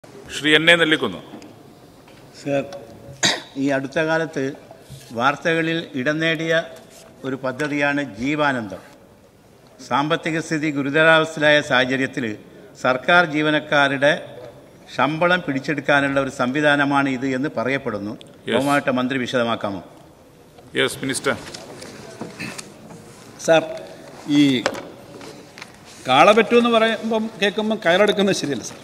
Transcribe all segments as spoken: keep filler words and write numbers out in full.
Shri N A Nellikkunnu. Sir, ഈ അടുത്ത കാലത്ത് വാർത്തകളിൽ ഇടം നേടിയ ഒരു പദ്ധതിയാണ് ജീവാനന്ദം. സാമ്പത്തിക സ്ഥിതി ഗുരുതരാവസ്ഥയിലായ സാഹചര്യത്തിൽ സർക്കാർ ജീവനക്കാരുടെ ശമ്പളം പിടിച്ചെടുക്കാനുള്ള ഒരു സംവിധാനമാണ് ഇത് എന്ന് പറയപ്പെടുന്നു. ബഹുമാനപ്പെട്ട മന്ത്രി വിശദമാക്കാമോ? Yes minister. സാർ, ഈ കാളപറ്റു എന്ന് പറയുമ്പം കേൾക്കുമ്പം കയറെടുക്കുന്നത് ശരിയല്ല സാർ.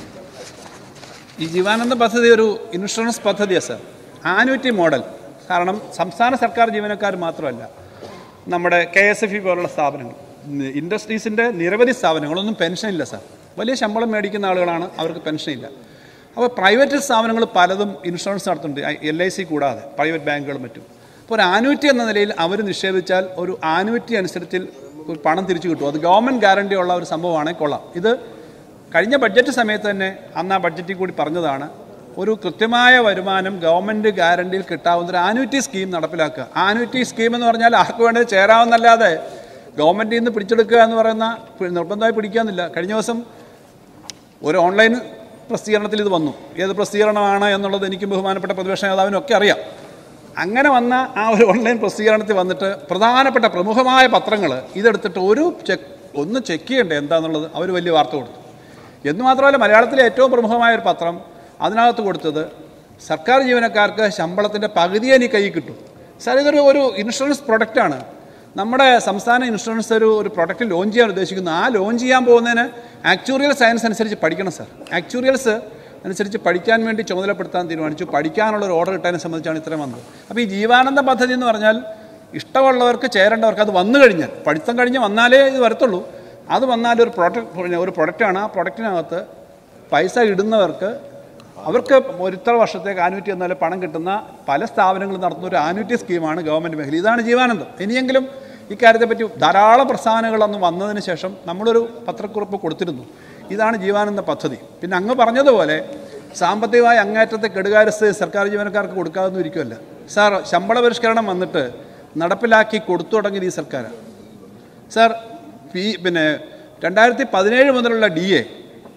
ഈ ജീവാനന്ദ പദ്ധതി ഒരു ഇൻഷുറൻസ് പദ്ധതിയാണ് സാർ, ആനുവിറ്റി മോഡൽ. കാരണം സംസ്ഥാന സർക്കാർ ജീവനക്കാർ മാത്രമല്ല, നമ്മുടെ കെ എസ് എഫ് ഇ പോലുള്ള സ്ഥാപനങ്ങൾ, ഇൻഡസ്ട്രീസിൻ്റെ നിരവധി സ്ഥാപനങ്ങളൊന്നും പെൻഷനില്ല സാർ. വലിയ ശമ്പളം മേടിക്കുന്ന ആളുകളാണ്, അവർക്ക് പെൻഷനില്ല. അപ്പോൾ പ്രൈവറ്റ് സ്ഥാപനങ്ങൾ പലതും ഇൻഷുറൻസ് നടത്തുന്നുണ്ട്, എൽ ഐ സി കൂടാതെ പ്രൈവറ്റ് ബാങ്കുകളും മറ്റും. അപ്പോൾ ഒരു ആനുവിറ്റി എന്ന നിലയിൽ അവർ നിക്ഷേപിച്ചാൽ ഒരു ആനുവിറ്റി അനുസരിച്ച് ഒരു പണം തിരിച്ചു കിട്ടും. അത് ഗവൺമെൻറ് ഗ്യാരണ്ടി ഉള്ള ഒരു സംഭവമാണെങ്കിൽ കൊള്ളാം. ഇത് കഴിഞ്ഞ ബഡ്ജറ്റ് സമയത്ത് തന്നെ അന്ന് ആ ബഡ്ജറ്റിൽ കൂടി പറഞ്ഞതാണ്, ഒരു കൃത്യമായ വരുമാനം ഗവൺമെൻറ് ഗ്യാരണ്ടിയിൽ കിട്ടാവുന്ന ഒരു ആനുവിറ്റി സ്കീം നടപ്പിലാക്കുക. ആനുവിറ്റി സ്കീം എന്ന് പറഞ്ഞാൽ ആർക്ക് വേണ്ടത് ചേരാവുന്നല്ലാതെ ഗവൺമെൻറ്റിൽ നിന്ന് പിടിച്ചെടുക്കുക എന്ന് പറയുന്ന നിർബന്ധമായി പിടിക്കാമെന്നില്ല. കഴിഞ്ഞ ദിവസം ഒരു ഓൺലൈൻ പ്രസിദ്ധീകരണത്തിൽ ഇത് വന്നു. ഏത് പ്രസിദ്ധീകരണമാണ് എന്നുള്ളത് എനിക്കും ബഹുമാനപ്പെട്ട പ്രതിപക്ഷ നേതാവിനും ഒക്കെ അറിയാം. അങ്ങനെ വന്ന ആ ഒരു ഓൺലൈൻ പ്രസിദ്ധീകരണത്തിൽ വന്നിട്ട് പ്രധാനപ്പെട്ട പ്രമുഖമായ പത്രങ്ങൾ ഇതെടുത്തിട്ട് ഒരു ചെക്ക് ഒന്ന് ചെക്ക് ചെയ്യണ്ടേ എന്താണെന്നുള്ളത് അവർ വലിയ വാർത്ത കൊടുത്തു. എന്ന് മാത്രമല്ല, മലയാളത്തിലെ ഏറ്റവും പ്രമുഖമായ ഒരു പത്രം അതിനകത്ത് കൊടുത്തത് സർക്കാർ ജീവനക്കാർക്ക് ശമ്പളത്തിൻ്റെ പകുതിയെ നീ കൈ കിട്ടും. സാർ, ഇതൊരു ഒരു ഇൻഷുറൻസ് പ്രൊഡക്റ്റാണ്. നമ്മുടെ സംസ്ഥാന ഇൻഷുറൻസ് ഒരു ഒരു പ്രൊഡക്റ്റ് ലോഞ്ച് ചെയ്യാൻ ഉദ്ദേശിക്കുന്നു. ആ ലോഞ്ച് ചെയ്യാൻ പോകുന്നതിന് ആക്ച്വറിയൽ സയൻസ് അനുസരിച്ച് പഠിക്കണം സാർ. ആക്ച്വറിയൽസ് അനുസരിച്ച് പഠിക്കാൻ വേണ്ടി ചുമതലപ്പെടുത്താൻ തീരുമാനിച്ചു. പഠിക്കാനുള്ള ഒരു ഓർഡർ കിട്ടാനെ സംബന്ധിച്ചാണ് ഇത്രയും വന്നത്. അപ്പോൾ ഈ ജീവാനന്ദ പദ്ധതി എന്ന് പറഞ്ഞാൽ ഇഷ്ടമുള്ളവർക്ക് ചേരേണ്ടവർക്ക് അത് വന്നു കഴിഞ്ഞാൽ, പഠിത്തം കഴിഞ്ഞ് വന്നാലേ ഇത് വരത്തുള്ളൂ. അത് വന്നാൽ ഒരു പ്രൊഡക്റ്റ് ഒരു പ്രൊഡക്റ്റാണ്. ആ പ്രൊഡക്റ്റിനകത്ത് പൈസ ഇടുന്നവർക്ക് അവർക്ക് ഒരു ഇത്ര വർഷത്തേക്ക് ആനുവിറ്റി എന്നാൽ പണം കിട്ടുന്ന പല സ്ഥാപനങ്ങളും നടത്തുന്ന ഒരു ആനുവിറ്റി സ്കീമാണ് ഗവൺമെൻറ് മേഖല. ഇതാണ് ജീവാനന്ദം. ഇനിയെങ്കിലും ഇക്കാര്യത്തെപ്പറ്റി ധാരാളം പ്രസ്ഥാനങ്ങളൊന്നും വന്നതിന് ശേഷം നമ്മളൊരു പത്രക്കുറിപ്പ് കൊടുത്തിരുന്നു. ഇതാണ് ജീവാനന്ദ പദ്ധതി. പിന്നെ അങ്ങ് പറഞ്ഞതുപോലെ സാമ്പത്തികമായി അങ്ങേറ്റത്തെ കെടുകാര്യസ്ഥ സർക്കാർ ജീവനക്കാർക്ക് കൊടുക്കാതെന്നും ഇരിക്കുമല്ല സാർ. ശമ്പള പരിഷ്കരണം വന്നിട്ട് നടപ്പിലാക്കി കൊടുത്തു തുടങ്ങിയത് ഈ സർക്കാരാണ് സാർ. പി പിന്നെ രണ്ടായിരത്തി പതിനേഴ് മുതലുള്ള ഡി എ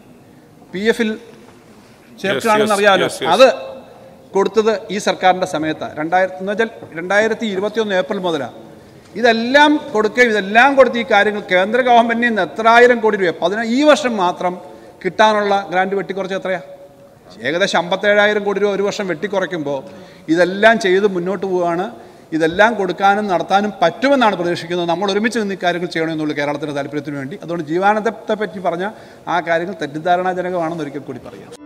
പി എഫിൽ ചേർക്കുകയാണെന്ന് അറിയാമല്ലോ. അത് കൊടുത്തത് ഈ സർക്കാരിൻ്റെ സമയത്താണ്. രണ്ടായിരത്തി എന്ന് വെച്ചാൽ രണ്ടായിരത്തി ഇരുപത്തി ഒന്ന് ഏപ്രിൽ മുതലാണ് ഇതെല്ലാം കൊടുക്കുകയും ഇതെല്ലാം കൊടുത്ത് ഈ കാര്യങ്ങൾ കേന്ദ്ര ഗവൺമെൻറ്റിൽ നിന്ന് എത്രായിരം കോടി രൂപ പതിന ഈ വർഷം മാത്രം കിട്ടാനുള്ള ഗ്രാൻഡ് വെട്ടിക്കുറച്ച് എത്രയാണ്? ഏകദേശം അമ്പത്തേഴായിരം കോടി രൂപ ഒരു വർഷം വെട്ടിക്കുറയ്ക്കുമ്പോൾ ഇതെല്ലാം ചെയ്ത് മുന്നോട്ട് പോവുകയാണ്. ഇതെല്ലാം കൊടുക്കാനും നടത്താനും പറ്റുമെന്നാണ് പ്രതീക്ഷിക്കുന്നത്. നമ്മൾ ഒരുമിച്ച് നിന്ന് ഈ കാര്യങ്ങൾ ചെയ്യണമെന്നുള്ള കേരളത്തിൻ്റെ താല്പര്യത്തിന് വേണ്ടി. അതുകൊണ്ട് ജീവാനന്ദത്തെ പറ്റി പറഞ്ഞ ആ കാര്യങ്ങൾ തെറ്റിദ്ധാരണാജനകമാണെന്ന് ഒരിക്കൽ കൂടി പറയാം.